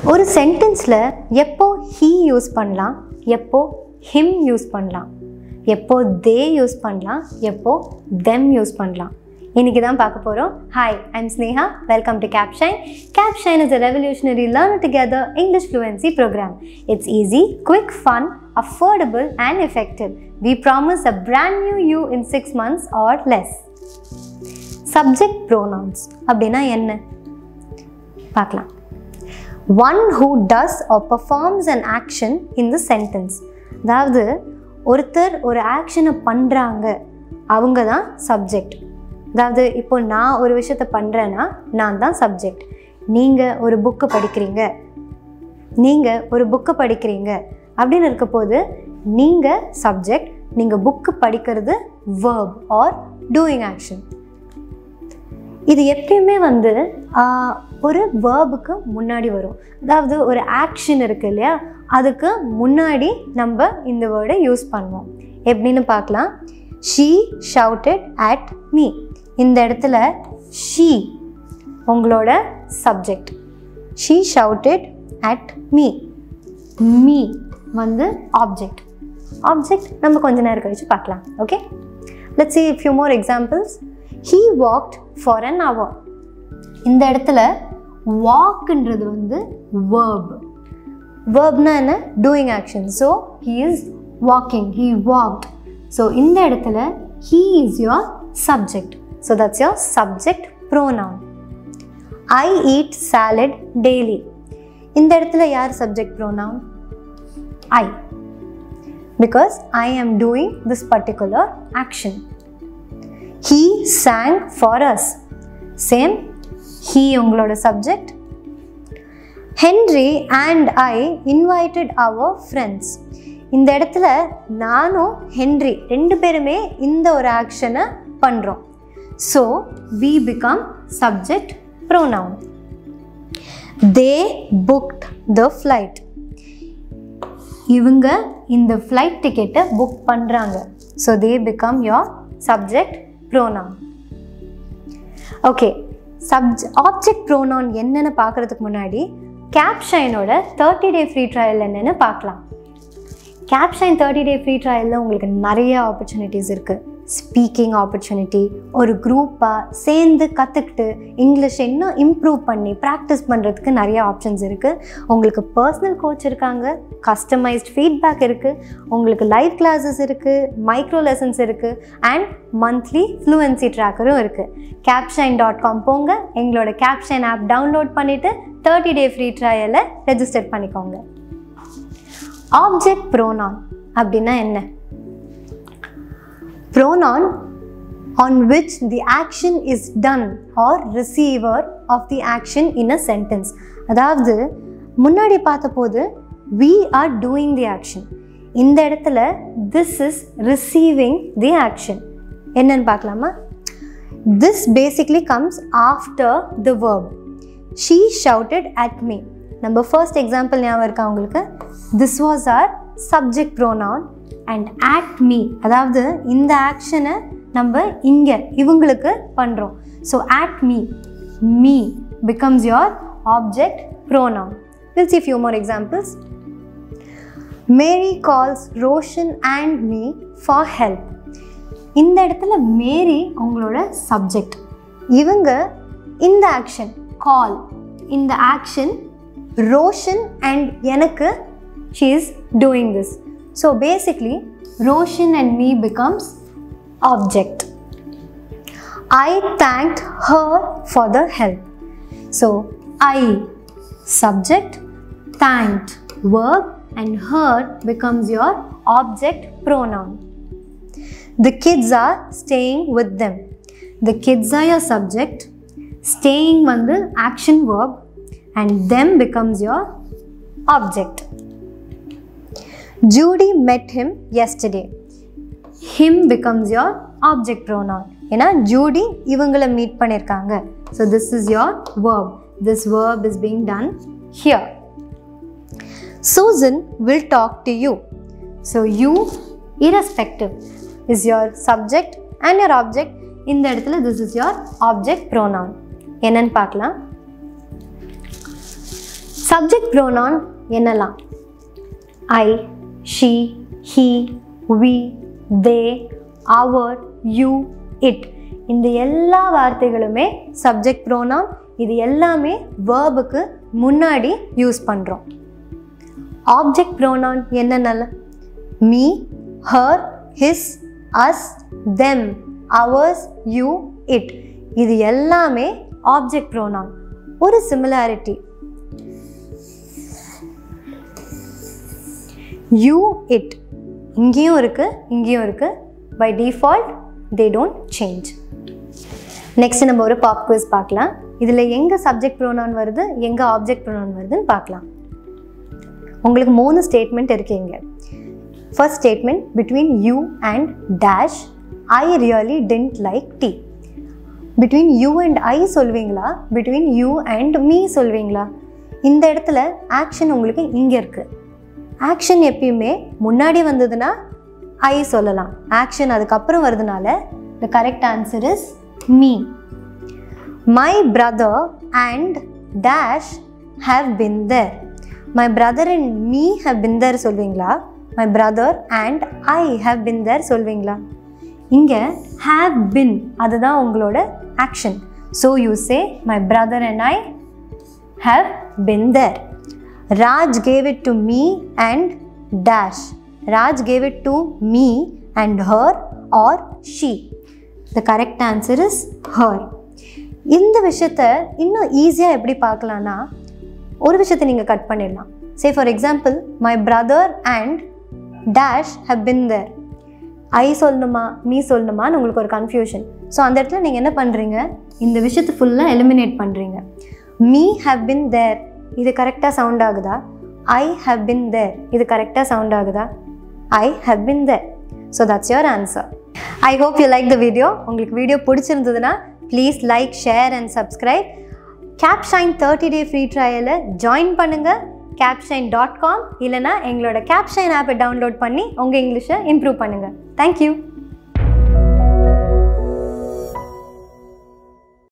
ஒரு சென்டென்ஸில் எப்போ he use பண்ணலாம், எப்போ him யூஸ் பண்ணலாம், எப்போ they யூஸ் பண்ணலாம், எப்போ them யூஸ் பண்ணலாம், இன்னைக்கு தான் பார்க்க போகிறோம். Hi, I'm Sneha. Welcome to Capshine. Capshine is a revolutionary learn together English fluency program. It's easy, quick, fun, affordable and effective. We promise a brand new you in 6 months or less. Subject pronouns அப்படின்னா என்ன பார்க்கலாம். One who does or performs an action in the sentence. அதாவது ஒருத்தர் ஒரு ஆக்ஷனை பண்ணுறாங்க, அவங்க தான் subject. அதாவது இப்போ நான் ஒரு விஷயத்தை பண்ணுறேன்னா நான் தான் சப்ஜெக்ட். நீங்கள் ஒரு புக்கு படிக்கிறீங்க அப்படின்னு இருக்க போது நீங்கள் சப்ஜெக்ட், நீங்கள் புக்கு படிக்கிறது verb or doing action. இது எப்பயுமே ஒரு வேர்புக்கு முன்னாடி வரும். அதாவது ஒரு ஆக்ஷன் இருக்குது இல்லையா, அதுக்கு முன்னாடி நம்ம இந்த வேர்டை யூஸ் பண்ணுவோம். எப்படின்னு பார்க்கலாம். She shouted at me. இந்த இடத்துல she உங்களோட subject. She shouted at me. Me object. Object நம்ம கொஞ்ச நேரம் கழிச்சு பார்க்கலாம். Okay, let's see a few more examples. He walked for an hour. இந்த இடத்துல walkன்றது verb. verbனா என்ன? doing action. So he is walking, he walked. So இந்த இடத்துல he is your subject. So that's your subject pronoun. I eat salad daily. இந்த இடத்துல யார் subject pronoun? I, because I am doing this particular action. He sang for us. Same, he உங்களோட subject. Henry and I invited our friends. இந்த இடத்துல நானும் Henry ரெண்டு பேருமே இந்த ஒரு ஆக்ஷனை பண்ணுறோம். So we become subject pronoun. They booked the flight. இவங்க இந்த ஃப்ளைட் டிக்கெட்டை புக் பண்ணுறாங்க. So they become your subject pronoun. Okay, object pronoun என்னென்னு பார்க்குறதுக்கு முன்னாடி கேப்ஷைனோட 30 day ஃப்ரீ ட்ரையல் என்னென்னு பார்க்கலாம். கேப்ஷைன் 30 day ஃப்ரீ ட்ரையலில் உங்களுக்கு நிறைய ஆப்பர்ச்சுனிட்டிஸ் இருக்குது. ஸ்பீக்கிங் ஆப்பர்ச்சுனிட்டி, ஒரு குரூப்பாக சேர்ந்து கற்றுக்கிட்டு இங்கிலீஷ் இன்னும் இம்ப்ரூவ் பண்ணி ப்ராக்டிஸ் பண்ணுறதுக்கு நிறைய ஆப்ஷன்ஸ் இருக்குது. உங்களுக்கு பர்சனல் கோச் இருக்காங்க, கஸ்டமைஸ்ட் ஃபீட்பேக் இருக்குது, உங்களுக்கு லைவ் கிளாஸஸ் இருக்குது, மைக்ரோ லெசன்ஸ் இருக்குது அண்ட் மந்த்லி ஃப்ளூவன்சி ட்ராக்கரும் இருக்குது. capshine.com போங்க, எங்களோட கேப்ஷைன் ஆப் டவுன்லோட் பண்ணிவிட்டு 30 day ஃப்ரீ ட்ரையலை ரெஜிஸ்டர் பண்ணிக்கோங்க. ஆப்ஜெக்ட் ப்ரோனவுன் அப்படின்னா என்ன? Pronoun on which the action is done or receiver of the action in a sentence. அதாவது முன்னாடி பார்த்தபோது we are doing the action. இந்த இடத்துல this is receiving the action. என்னன்னு பார்க்கலாமா? This basically comes after the verb. She shouted at me. நம்ம first example ஞாபகம் இருக்கா உங்களுக்கு? This was our subject pronoun. And at me, அதாவது இந்த ஆக்ஷனை நம்ம இங்கே இவங்களுக்கு பண்ணுறோம். So at me, me becomes your object pronoun. We'll see few more examples. Mary calls Roshan and me for help. இந்த இடத்துல மேரி உங்களோட சப்ஜெக்ட். இவங்க இந்த ஆக்ஷன் கால், இந்த ஆக்ஷன் ரோஷன் அண்ட் எனக்கு she is doing this. So basically Roshan and me becomes object. I thanked her for the help. So I subject, thanked verb and her becomes your object pronoun. The kids are staying with them. The kids are your subject, staying action verb and them becomes your object. Judy met him yesterday. Him becomes your object pronoun. ஏன்னா Judy இவங்களை meet பண்ணியிருக்காங்க. So this is your verb. This verb is being done here. Susan will talk to you. So you, irrespective, is your subject and your object. இந்த இடத்துல this is your object pronoun. என்னன்னு பார்க்கலாம். Subject pronoun என்னலாம்? I, she, he, we, they, our, you, it. இந்த எல்லா வார்த்தைகளுமே subject ப்ரோனான். இது எல்லாமே வேர்புக்கு முன்னாடி யூஸ் பண்ணுறோம். ஆப்ஜெக்ட் ப்ரோனான் என்னென்னலாம்? Me, her, his, us, them, ours, you, it. இது எல்லாமே ஆப்ஜெக்ட் ப்ரோனான். ஒரு சிமிலாரிட்டி, யூ, இட் இங்கேயும் இருக்குது இங்கேயும் இருக்குது. By default they don't change. Next நம்ம ஒரு பாப் குவிஸ் பார்க்கலாம். இதில் எங்கே சப்ஜெக்ட் ப்ரோனான் வருது, எங்கே ஆப்ஜெக்ட் ப்ரோனான் வருதுன்னு பார்க்கலாம். உங்களுக்கு 3 ஸ்டேட்மெண்ட் இருக்கீங்க. First statement, between you and dash I really tend like tea. Between you and I சொல்வீங்களா, பிட்வீன் யூ அண்ட் மீ சொல்வீங்களா? இந்த இடத்துல ஆக்ஷன் உங்களுக்கு இங்கே இருக்குது. ஆக்ஷன் எப்பயுமே முன்னாடி வந்ததுன்னா ஐ சொல்லலாம். ஆக்ஷன் அதுக்கப்புறம் வருதுனால the correct answer is me. My brother and dash have been there. My brother and me have been there சொல்வீங்களா, my brother and I have been there சொல்வீங்களா? இங்கே ஹேவ் பின் அதுதான் உங்களோட action. So you say my brother and I have been there. Raj gave it to me and dash. Raj gave it to me and her or she. The correct answer is her. இந்த விஷயத்தை இன்னும் ஈஸியாக எப்படி பார்க்கலான்னா, ஒரு விஷயத்தை நீங்கள் cut பண்ணிடலாம். Say for example, my brother and dash have been there. ஐ சொல்லணுமா மீ சொல்லணுமான்னு உங்களுக்கு ஒரு கன்ஃபியூஷன். ஸோ அந்த இடத்துல நீங்கள் என்ன பண்ணுறீங்க, இந்த விஷயத்தை ஃபுல்லாக எலிமினேட் பண்ணுறீங்க. மீ have been there இது கரெக்டாக சவுண்ட் ஆகுதா? ஐ ஹவ் பின் தேர் இது கரெக்டாக சவுண்ட் ஆகுதா? I have been there. So that's your answer. I hope you like the video. உங்களுக்கு வீடியோ பிடிச்சிருந்ததுன்னா please like, share and subscribe. Capshine 30 day free ட்ரையலை join பண்ணுங்கள். capshine.com இல்லைனா எங்களோட கேப்ஷைன் ஆப்பை டவுன்லோட் பண்ணி உங்கள் இங்கிலீஷை இம்ப்ரூவ் பண்ணுங்கள். தேங்க்யூ.